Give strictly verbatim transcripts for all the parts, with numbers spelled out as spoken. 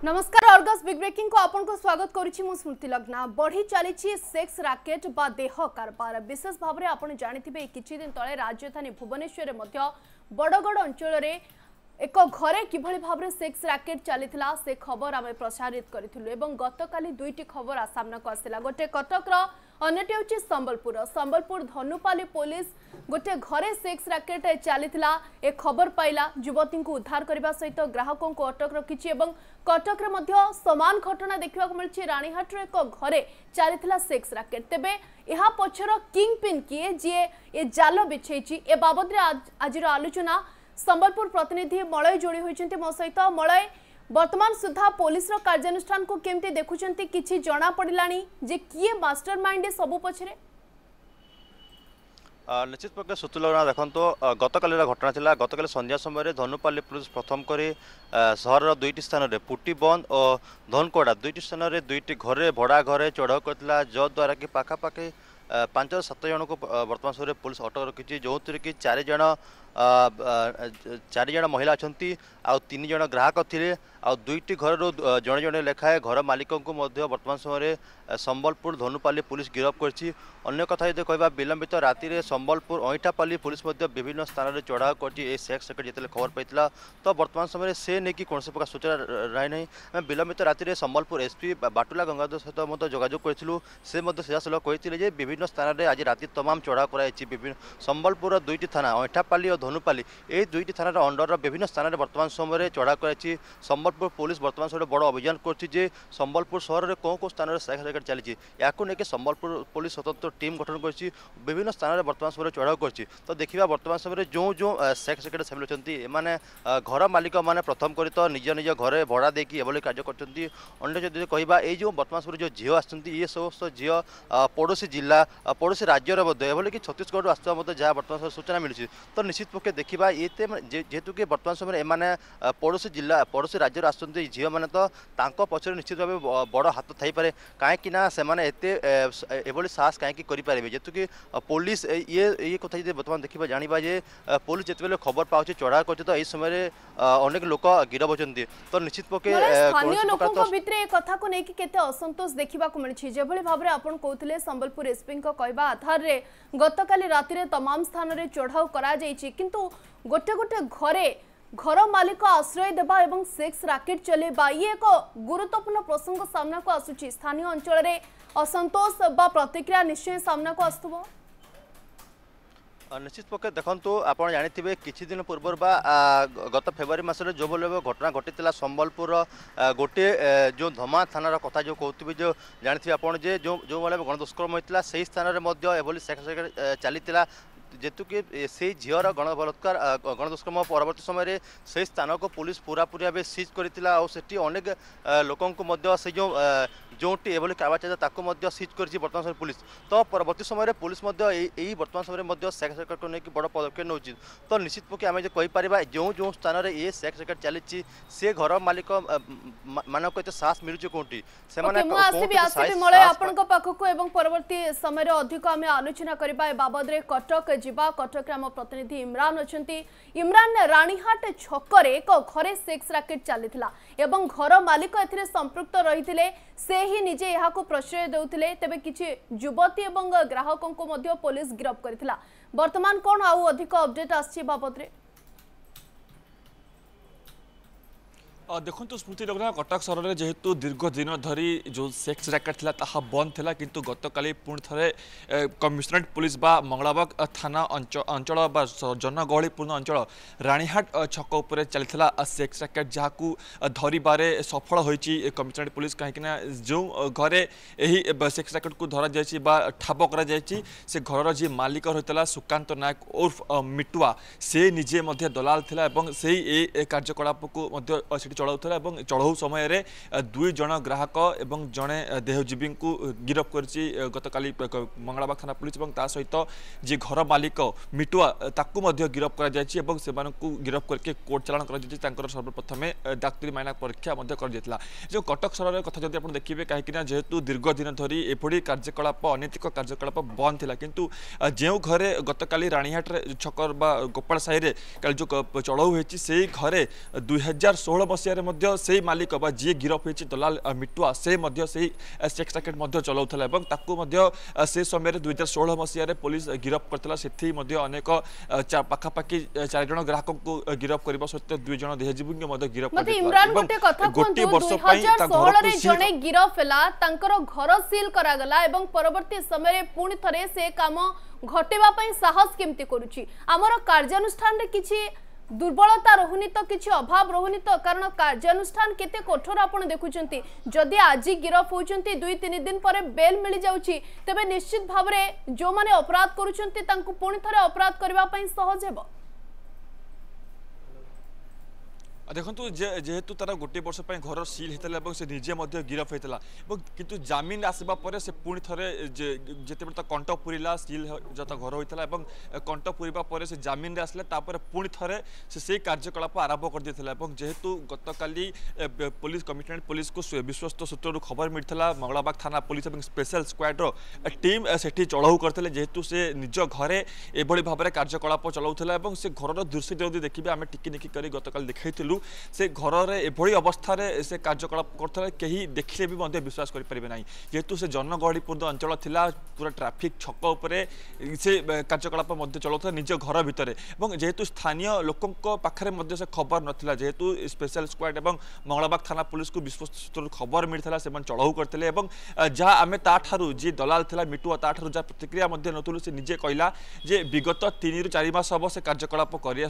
नमस्कार Argus big breaking को आपन को स्वागत करुछि मु स्मृति लग्ना बढ़ी चली सेक्स रैकेट बा देह कारबार विशेष भाव में आपन जानिथिबे किछि दिन तळे राजधानी भुवनेश्वर मध्य बड़गड़ अंचल रे एक घरे किभली भाव में सेक्स रैकेट चलीथिला से खबर आमे प्रसारित करिथिलु एवं गतकाली दुईटी खबर सामना को आसिला गोटे कटकर अन्यटी होछि संबलपुर संबलपुर धनुपाली पुलिस गोटे घरे सेक्स रैकेट चलीथिला ए खबर पाइला युवती को उद्धार करने सहित ग्राहकों को अटक रखिछि एवं कटक रे मध्य समान घटना देखा मिली रानीहाट एक घरे चलीथिला सेक्स रैकेट तेबे यहा पछर किंग पिन किए जी ए जाल बिछेछि ए बाबद आज आलोचना संबलपुर प्रतिनिधि मलय जोड़ी होइछन्ते मो सहित मलय वर्तमान सुधा पुलिस रो कार्यानुष्ठान को केमते देखुछन्ते किछि जणा पड़िलानी जे किए मास्टरमाइंड सबु पछरे निश्चित प्रकार सुतुलना देखो गतकाल घटना थिला गतकाल संध्या समय धनुपाली पुलिस प्रथम करी सहर दुईटी स्थान में पुटी बंद और धनकोड़ा दुईटी स्थान में दुईटी घरे भड़ा घरे चढ़ाऊ करथिला जद्वारा कि पाखापाखि पांच सात जन को वर्तमान समय पुलिस अटक रखी जो कि चार जन चार जन महिला अच्छा आ तीन जन ग्राहक थे आ दुईटी घर जड़े जड़े लेखाए घर मालिक को वर्तमान समय संबलपुर धनुपाली पुलिस गिरफ्त करछि। अन्य कथा यदि कहबा विलंबित राति रे संबलपुर अईठापाली पुलिस विभिन्न स्थान में चढ़ाऊ कर सेक्स रैकेट जिते खबर पाइला तो वर्तमान समय से नहीं कि कौन प्रकार सूचना रही ना विलंबित राति रे संबलपुर एसपी बाटुला गंगाधर सहित जोगाजोग करूँ से सीधासलख कहते विभिन्न स्थान में आज राति तमाम चढ़ाऊ कराई विभिन्न संबलपुर दुईटी थाना अईठापाली और धनुपाली ये दुईटी थाना अंडर विभिन्न स्थान में वर्तमान समय चढ़ाऊ कराई संबलपुर पुलिस वर्तमान समय बड़ अभियान कर संबलपुर सहर में कौन कौन स्थान में सेक्स रैकेट चली या संबलपुर पुलिस स्वतंत्र टीम गठन कर विभिन्न स्थान में वर्तमान समय चढ़ाऊ कर तो देखा वर्तमान समय जो जो सेक्स रैकेट सामिल होती मैंने घर मालिक मैंने प्रथम कर तो निज निज घरे भड़ा देकी एभली कार्य कर कहवा ये जो वर्तमान समय जो झील आसुँचे ये समस्त झील पड़ोशी जिला पड़ोशी राज्य एभली कि छत्तीसगढ़ आसुवा जहाँ वर्तमान सूचना मिली तो निश्चित पक्षे देखा ये जेहेतु कि वर्तमान समय एम पड़ोशी जिला पड़ोशी राज्य आसुँचे झील मैंने तो तांको पछरे निश्चित भाव बड़ हाथ थाईपे कहीं एभली साहस कहीं करेंगे जेहेतु कि पुलिस ये ये कथा जो बर्तमान देखा जाना जे पुलिस जिते खबर पाँच चढ़ा कर तो यही समय अनेक लोक गिरफ होती तो निश्चित पक्षे स्थानीय लोकों भितर कथा को लेकिन केते असंतोष देखा मिली जो भाव में आपन कहते संबलपुर एसपी कहवा आधार रे गतकाली राति रे तमाम स्थान रे चढ़ाऊ करा जायछि किंतु गोटे गोटे घरे घर मालिक आश्रय देबा एवं सेक्स रैकेट चलेबा ये एक गुरुत्वपूर्ण प्रसंग सामना को आसुछि स्थानीय अंचल रे असंतोष बा प्रतिक्रिया निश्चय सामना को आस्तुबो निश्चित पक्षे देखो आप जानी किछि दिन पूर्व बा गत फेब्रुआरी मसरे जो भाव घटना घटी संबलपुर गोटे जो धमा थानार कथा जो कहते जो जानी आप जो जो भाव गणदुष्कर्म होता से स्थान में सेक्स रैकेट चली जेतु कि से झीर गण बलात्कार गणदुष्कर्म परवर्ती समय से स्थान को पुलिस पूरा पूरी भाव सीज करथिला और सेठी अनेक लोकों से जो जोटी एभली कारबार चलता सीज कर वर्तमान समय पुलिस तो परवर्ती समय पुलिस यही वर्तमान समय सेक्स रैकेट को लेकिन बड़ पदक्षेप नौ तो निश्चित पक्षे आम कहीपर जो जो स्थान में ये सेक्स रैकेट चली से घर मालिक मानक एत साहस मिलूँ कौटी से परवर्ती समय अधिक आम आलोचना करबा बाबद रे कटक जिबा कटक आम प्रतिनिधि इमरान अच्छा इमरान रानीहाट छकरे एक घरे सेक्स रैकेट चलीथिला एवं घर मालिक एथिरे संपृक्त रहिथिले से ही निजे यहाँ को प्रश्रय देउथिले तेबे किछि युवती एवं ग्राहकों को मध्य पुलिस गिरफ्त करथिला वर्तमान कोन आउ अधिक अपडेट आछि बाबद रे देखो स्मृति लग्ना कटक सहर में जेहेतु दीर्घ दिन धरी जो सेक्स रैकेट थिला ताहा बंद थिला किंतु गतकाली पुणी थे कमिशनरेट पुलिस बा मंगलाबाग थाना अंचल बा जनगहलीपूर्ण अंचल रानीहाट छक उपर चलता सेक्स रैकेट जहाँ धरबारे सफल होती कमिशनरेट पुलिस कहीं जो घरे यही सेक्स रैकेट को धरा जाए ठाब कर से घर जी मालिक रही सुकांत नायक उर्फ मिटुआ से निजे दलाल थिला से ये कार्यकलाप को चलाउला चढ़ाऊ समय दुई जन ग्राहक एवं जड़े देहजीवी को गिरफ्त कर गतकाली मंगलाबाग थाना पुलिस और सहित जी घर मालिक मिटुआ ताकू गिरफ्त कर गिरफ्त करके कोर्ट चालाण कर सर्वप्रथम डाक्तरी माइना परीक्षा कर जो कटक सहर कथा जब आप देखिए कहीं जेहेतु दीर्घ दिन धरी एभली कार्यकलाप अनैतिक कार्यकलाप बंद था किंतु जो घरे गतकाली रानीहाट छकर बा गोपाल साहि जो चढ़ाऊ होती से घरे दुई हजार षोह मसीह मसिया से मालिक बा जी गिरफ होती दलाल मिटुआ से सेक्स रैकेट चलाऊला से समय दुई हजार षोह मसीह पुलिस गिरफ करता से अनेक पाखापाखि चार जन ग्राहक को गिरफ करने सहित दुई जन देहजीवी गिरफ गोटे वर्ष जने गिरफ है घर सील करागला एवं परवर्ती समय पुणी थे से काम घटेवा साहस केमती करुची आमर कार्यानुष्ठान रे किछि दुर्बलता रहुनी तो किछि अभाव रहुनी तो कारण कार्यानुष्ठान केते कठोर आपण देखुचंती जदि आज गिरफ होचंती दुई तीन दिन पर बेल मिल जाउची तबे निश्चित भाव रे जो माने अपराध करूचंती तांको पुणी थरे अपराध करबा पई सहज हेबो देखु जेहेतु तार गोटे वर्ष घर सील होता से निजे गिरफ होता किंतु जमीन आसवा पर से पुणी थे जिते कंट पूरीला सील जो घर होता है कंट पूरीबा पर से जमीन आसला पुणी थे से से कार्यकलाप आरंभ कर देता जेहेतु गतकाली पुलिस कमिशनरेट पुलिस को विश्वस्त सूत्र खबर मिलता मंगलाबाग थाना पुलिस और स्पेशल स्क्वाड्र टीम से चढ़ऊ करते जेहेतु से निज घरे एभली भाव में कार्यकलाप चलाऊला से घर दृश्य जब देखिए आम टिकी निकी कर गतकाल देखा से घर एभली अवस्था से कार्यकलाप करता कहीं देखिले भी विश्वास करें ना जेहेतु से जनगहलीपूर्ण अंचल थिला पूरा ट्राफिक छक उपरे से कार्यकलाप चलाता निज घर भितर जेहेतु स्थानीय लोकों पाखे से खबर नाला जेहेतु स्पेशल स्क्वाड और मंगलाबाग थाना पुलिस को विश्वस्त सूत्र खबर मिलता से चढ़ऊ करते जहाँ आम ताठू जी दलाल था मिटुआ ताठू जहाँ प्रतिक्रिया नथुलु से निजे कहला जे विगत तीन रु चार मास हम से कार्यकलाप कर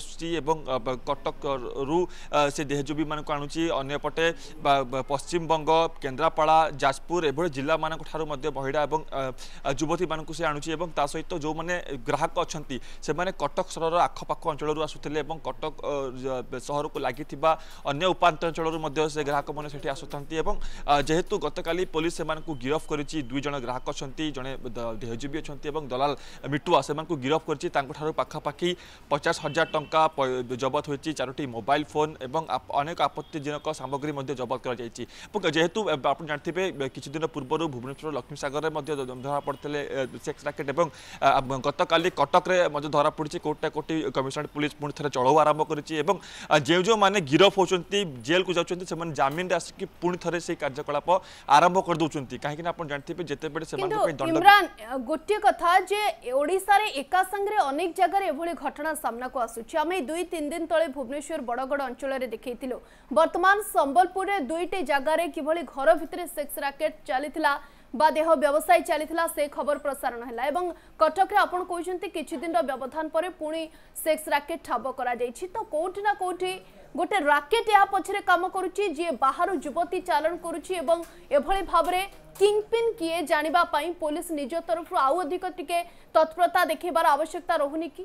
कटक रु से देहजोबी मान आणुची अन्यपटे पश्चिम बंग केन्द्रापड़ा जाजपुर एभली जिला मान बहिड़ा और युवती मान से आणुची ता सहित जो मैंने ग्राहक अच्छा से मैंने कटक सहर आखपाख अंचल आसुले कटक सहर को लगी अन्य उपात अंचल से ग्राहक मैंने से आसुँच जेहेतु गतकाली पुलिस से गिरफ कर दुई जन ग्राहक अच्छा जड़े देहजीवी अच्छा दलाल मिटुआ से गिरफ कर पाखापाखि पचास हजार टंका जबत होती चारोटी मोबाइल फोन एवं अनेक आपत्तिजनक सामग्री जबत कर जेहेतु आप जानते किसी दिन पूर्व भुवनेश्वर लक्ष्मी सागर में धरा पड़ते सेक्स रैकेट एवं गतकाली कटक में धरा पड़ी कोटा कोटी कमिशनरेट पुलिस पुणी थे चढ़ऊ आरंभ कर जो जो मैंने गिरफ होती जेल को जाऊँच से जमीन आसिक पुणी थे से कार्यकलाप आरंभ कर दौरान कहीं आप जानते जिते इमरान गोटे कथा जे ओडिशा रे एका संगे अनेक जगह एभली घटना सामना को आसुची आम दुई तीन दिन तले भुवनेश्वर बड़गड़ अंचल देखिलु वर्तमान संबलपुर रे दुईटे जगार किभली घर भितर सेक्स रैकेट चलीथिला बा देह व्यवसाय चलीथिला से खबर प्रसारण हैला एवं कटक रे आपण कहउछन्ती किछि दिन व्यवधान पर पुणी सेक्स रैकेट ठाब करा जायछि तो कोठी ना कोठी गोटे रैकेट या पछरे काम करूछि जे बाहर युवती चालन करूछि एवं एभली भाबरे किंगपिन किए जानिबा पई पुलिस निज तरफ आउ अधिक टिके तत्परता देखैबार आवश्यकता रहुनी की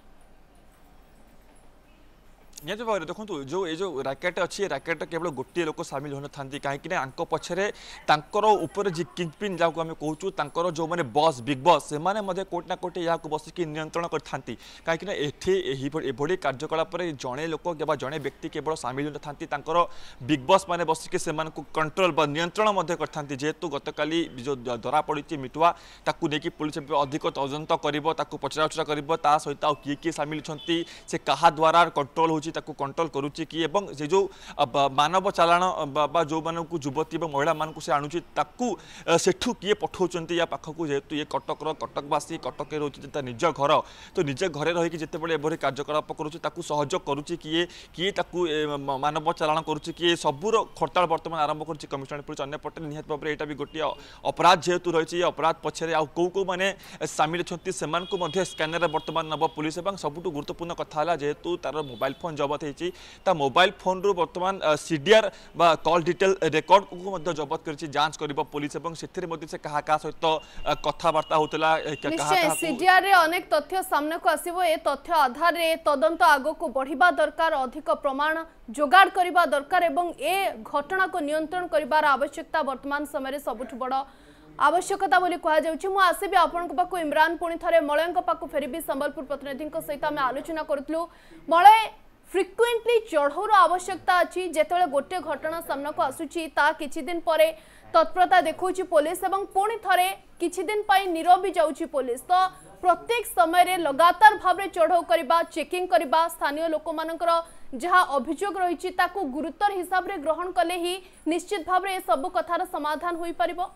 निहत भाव देखो जो ये जो रैकेट अच्छी रैकेट केवल गोटे लोक सामिल होना था कहीं पछरे उपर जी किंगपिन जहाँ आम कहूँ जो मैंने बस बिग बस से कोटना कोटे यहाँ बसिक नियंत्रण करते कहीं कार्यकलाप जड़े लोक जड़े व्यक्ति केवल सामिल होना था बिग बस मैंने बसिक से कंट्रोल नियंत्रण करते जेहेतु गतकाली जो धरा पड़ी मिटुआ ताकू नहीं पुलिस अधिक तदंत कर पचराउचरा कर सहित आउ किए किए सामिल होती से क्या द्वारा कंट्रोल हो कंट्रोल करुच्ची कि से जो मानव चालाण बा जो मान युवती और महिला मान से आणुची सेठू किए पठाउछन्ती या पाखक जेहेतु ये कटकर कटकवासी कटक रोचे निज घर तो निज घरे रही जितेबाला एभली कार्यकलाप करुच्ची सहयोग करुच्ची किए किए मानव चालाण करुच्ची किए सबूर खड़ताल बर्तमान आरंभ कर कमिशनरेट पुलिस अन्यपटे निहत भाव में यहाँ भी गोटे अपराध जेहेतु रही अपराध पछरे आउ कौ कौ मैंने सामिल अच्छा से स्कैनर बर्तमान नब पुलिस और सबुठ गुरुत्वपूर्ण कथा जेहेतु तार मोबाइल फोन जबत होती मोबाइल फोन रु बर्तमान सीडीआर बा कॉल डिटेल रेकर्ड को जबत कर जांच कर पुलिस से कहा कहा सहित कथबार्ता होता सीडीआर रे अनेक तथ्य सामने को आसीबो ए तथ्य आधार रे तदंत आगो को बढ़िबा दरकार अधिक प्रमाण जोगाड़ करबा दरकार एवं ए घटना को नियंत्रण करिबार आवश्यकता वर्तमान समय सबुठ बड़ आवश्यकता बोली कहा जाउछि मु आसेबी आपनक पाकु इमरान पुणी थरे मलयंक पाकु फेरिबी संबलपुर प्रतिनिधि सहित आम आलोचना करूँ मलय फ्रिक्वेंटली चढ़ौर आवश्यकता अच्छी जेतले गोटे घटना सामना को आसुची ता किछि दिन परे तत्परता देखौछि पुलिस एवं पुणी थरे किछि दिन पई नीरव भी जाउछि पुलिस। तो प्रत्येक समय रे लगातार भाव चढ़ाऊ करबा चेकिंग करबा स्थानीय लोक मानकर जहाँ अभियोग रही ताकू गुरुतर हिसाब रे ग्रहण कले ही निश्चित भाव रे सब कथार समाधान होई परिबो।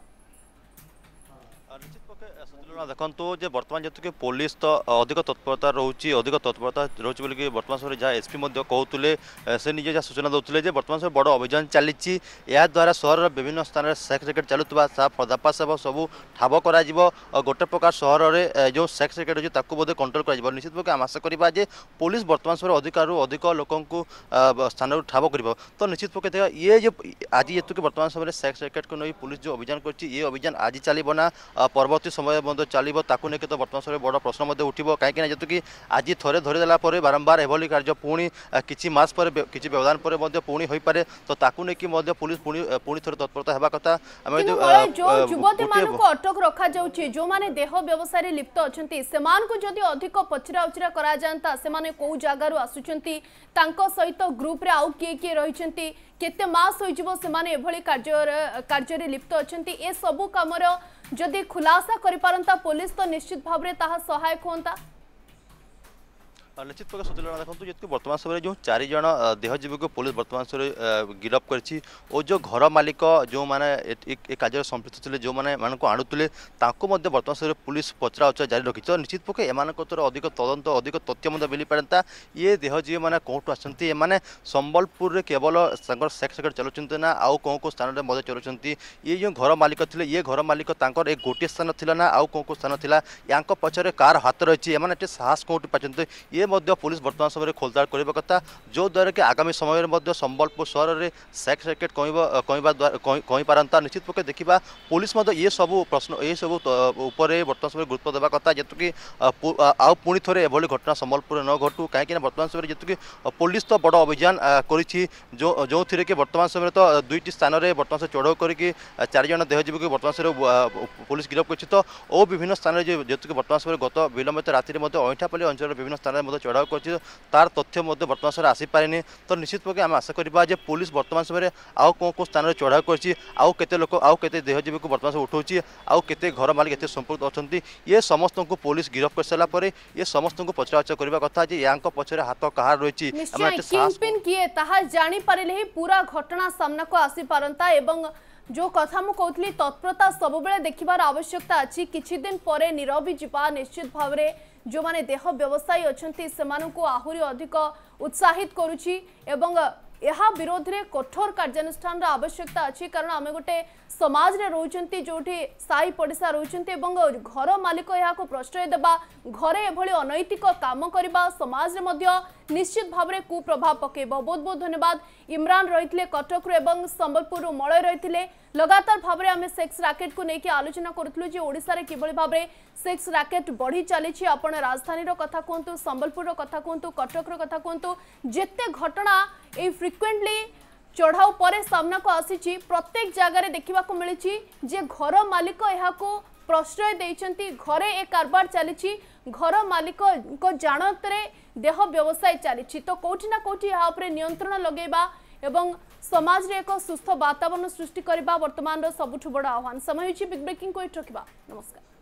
निश्चित पक्षे देखो जे बर्तमान जेतु कि पुलिस तो अधिक तत्परता रोचे अधिक तत्परता रोचे बोलिक बर्तमान समय जहाँ एसपी कहते से निजे जहाँ सूचना दौले जे बर्तमान समय बड़ अभियान चली द्वारा सहर विभिन्न स्थान में सेक्स रैकेट चलुवा पर्दाफाश हो सब ठाब कर गोटे प्रकार सहर में जो सेक्स रैकेट अच्छे बोधे कंट्रोल कर निश्चित भाव आम आशा करवा जे पुलिस बर्तमान समय अधिक अधिक लोक स्थान ठाब कर तो निश्चित पक्ष देखा ये जो आज जेतु कि बर्तमान समय सेक्स रैकेट को नहीं पुलिस जो अभियान कर अभियान आज चलना परवर्ती समय चलो ताकू नहीं तो बर्तमान समय बड़ प्रश्न उठो कहीं जेतु कि आज थे धरीदेला बारंबार एभली कार्य पुणी किसी मास पर किसी व्यवधान पर पुणी हो पारे तो ताकू नहीं पुलिस पुणी थे तत्परता होगा कथा जो युवती मान अटक रखा जाउछि जो माने देह व्यवसाय लिप्त अछंती सेमान को जदि अधिक पचरा उचरा करा जानता से माने को जगारु आसुचंती तांको सहित ग्रुप रे आउ किए किए रहिचंती केते मास होइजिवो से माने एभली कार्य कार्य रे लिप्त अछंती ए सबु कामर जदि खुलासा करि पारंता पुलिस तो निश्चित भाव रे ताहा सहायक होंता। निश्चित प्रकार सूचना देखो जी बर्तमान समय जो चार जन देहजीवी को पुलिस बर्तमान समय गिरफ्त कर और जो घर मालिक जो मैंने कार्य संपृक्त थे जो मैंने आणुले बर्तमान समय पुलिस पचरा उचरा जारी रखी तो निश्चित पक्ष एम अधिक तदंत अधिक तथ्य मिल पारता ये देहजीवी मैंने कौटू आसने संबलपुर केवल सेक्स रैकेट चलुंट ना आउ कौ कौ स्थान में चलुंट ये जो घर मालिक थे ये घर मालिक एक गोटे स्थान थी ना आउ कौ कौ स्थान थी या पचर कार हाथ रही एम साहस कौटू पाते ये पुलिस बर्तमान समय खोलताड़ करने कथा जो द्वारा कि आगामी समय में संबलपुर सहर में सेक्स रैकेट कही पारंता निश्चित पक्ष देखा पुलिस ये सब प्रश्न ये सब बर्तमान समय गुरुत्व देवा कथा जेतु कि आउ पुणी थे एभली घटना संबलपुर न घटू कहीं बर्तमान समय जेतु कि पुलिस तो बड़ अभियान करी जो जो थी कि बर्तमान समय तो दुईट स्थान में बर्तमान समय चढ़ाऊ करके चार जन देहजीवी को बर्तमान समय पुलिस गिरफ्त कर तो और विभिन्न स्थान में जेतु कि बर्तमान समय गत विलंबित राति में अईठापल्ली अंचल विभिन्न स्थान में चढ़ाऊ कर तार तथ्य बर्तमान समय आसीपारे तो निश्चित पक्ष आम आशा करवा जे पुलिस बर्तमान समय आउ कौ कौ स्थान में चढ़ाऊ कर लोक आउ के देहजीवी को बर्तमान समय उठाऊँच आउ के घर मालिक एत संपुक्त अच्छा ये समस्त को पुलिस गिरफ्त कर सारापर ये समस्त को पचराउचरा करने कथा या पचर हाथ कहार रही किए ताहा जानी पारिले ही पूरा घटना सामना को आसी पारंता एवं जो कथा मु कहतली तत्परता सब बेले देखिबार आवश्यकता अछि किछि दिन परे नीरवी जीवा निश्चित भाव रे जो माने देह व्यवसायी अछंती सेमानन को आहुरी अधिक उत्साहित करूछि एवं यहा विरोध रे कठोर कार्यानुष्ठान रा आवश्यकता अछि कारण आमे गोटे समाज रे रहउचंती जोठी साई पडिसा रहउचंती एवं घर मालिक यहा को प्रश्रय देबा घरे एभली अनैतिक काम करबा समाज रे मध्य निश्चित भाव रे कुप्रभाव पकेबो। बहुत बहुत धन्यवाद इमरान रहितले कटक रे एवं संबलपुर मलय रहितले लगातार भाव रे आमे सेक्स रैकेट को नेकी आलोचना करथलु जे ओडिसा रे किबळी भाव रे सेक्स रैकेट बढ़ी चली आपण राजधानी रो कथा कहंतु संबलपुर रो कथा कहंतु कटक रो कथा कहंतु जेते घटना ए फ्रिक्वेंटली चढ़ाऊ पर सामना को आसी प्रत्येक जगार देखा मिली जे घर मालिक यह प्रश्रय देइचंती घरे ए कारबार चली घर मालिक जानत रे देह व्यवसाय चली तो कोठी ना कोठी यहाँ पर नियंत्रण लगेबा एवं समाज रे एक सुस्थ वातावरण सृष्टि करबा वर्तमान सबुठ बड़ आह्वान। समय बिग ब्रेकिंग को रखा। नमस्कार।